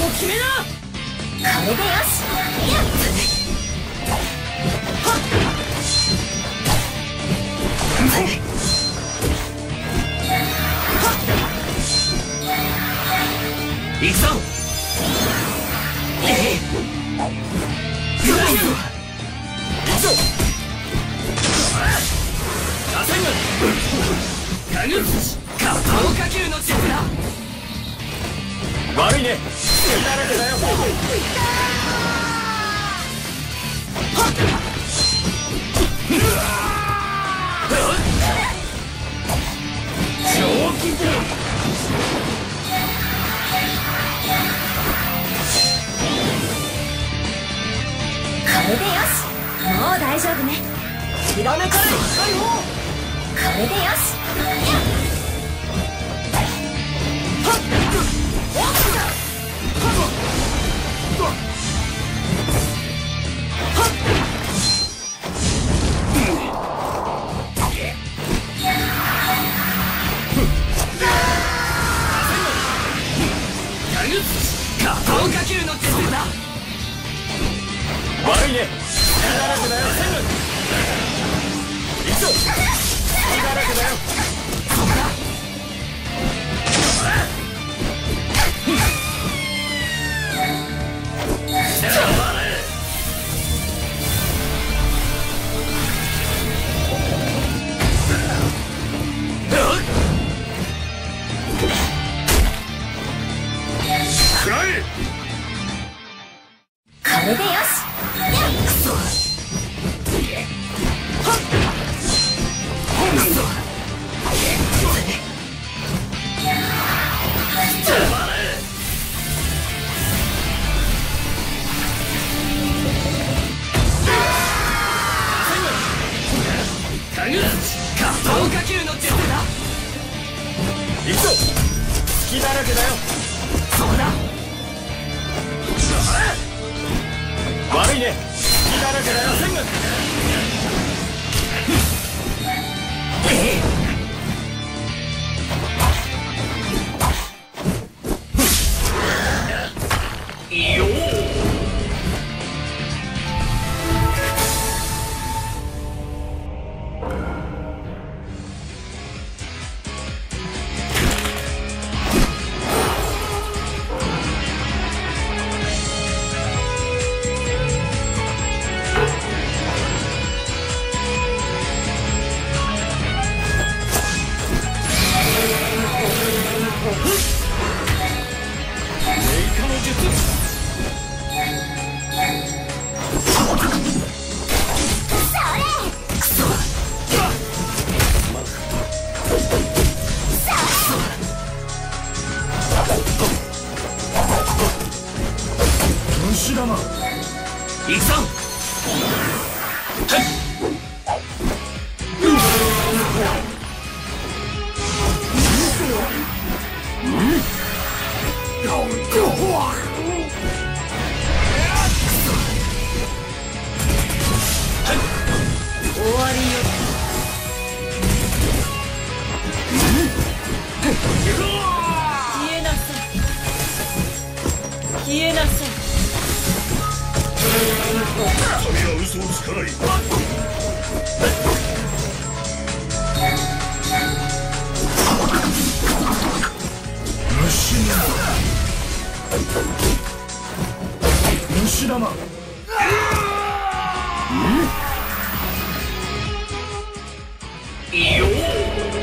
を決めな。 これでよし。 行くぞ。行くぞ。螺旋がガグ顔かけるの術だ。悪いね。だらけだよ。正気だ。 これでよし。もう大丈夫ね。 ひらめかれ。 これでよし。 顔かけるの術だ。悪いね。血だらけだよ。行くぞ。血だらけだよ。そうだ。食らえ。 これでよし。 顔かけるの術だ。行くぞ。隙だらけだよ。そうだ。悪いね。隙だらけだよ。よー。虫玉。行くぞ。終わりよ。消えなさい。消えなさい。 神は嘘をつかない。虫玉。 よー。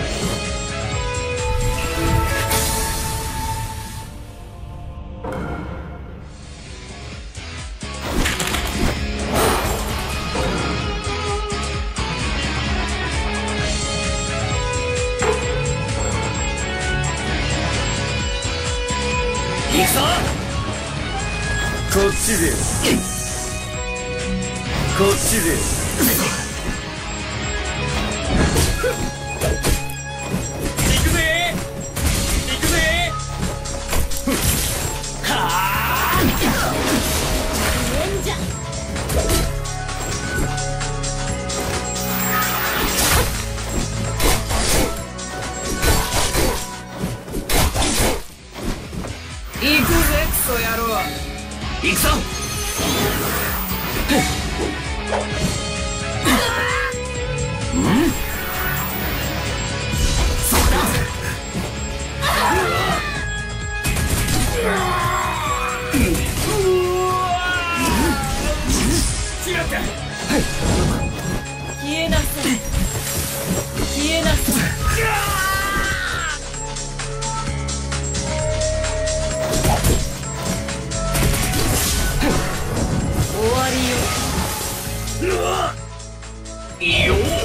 行くぞ。こっちです。こっちです。行くぜ。行くぜ。はあ。 忍者。 行くぜクソ野野郎。 行くぞ。そこだ。 違った。 消えなさい。消えなさい。終わりよ。 いいよ。